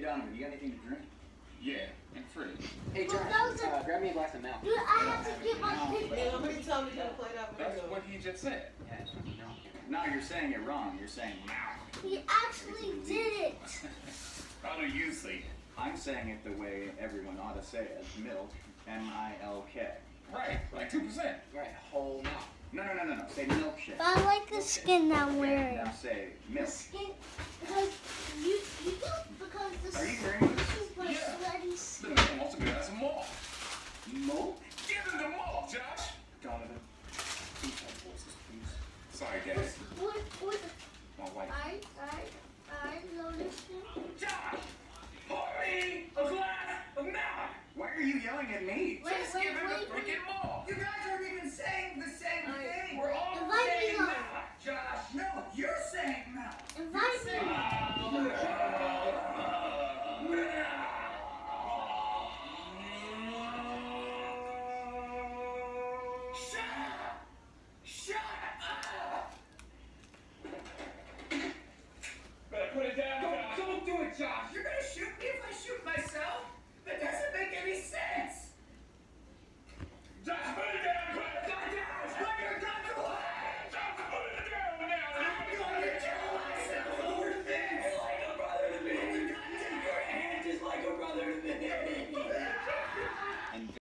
Donovan, you got anything to drink? Yeah, I'm free. Hey, John, grab me a glass of milk. Dude, I have to get my picture. Yeah, how many times you gonna play that That's video? what he just said. Yeah, it's fucking wrong. No, you're saying it wrong. You're saying milk. He actually did it. How do you say it? I'm saying it the way everyone ought to say it. Milk. M-I-L-K. Right, like 2%. Right, whole milk. No. Say milkshake. But I like the skin I'm wearing. Now say The milk. skin, because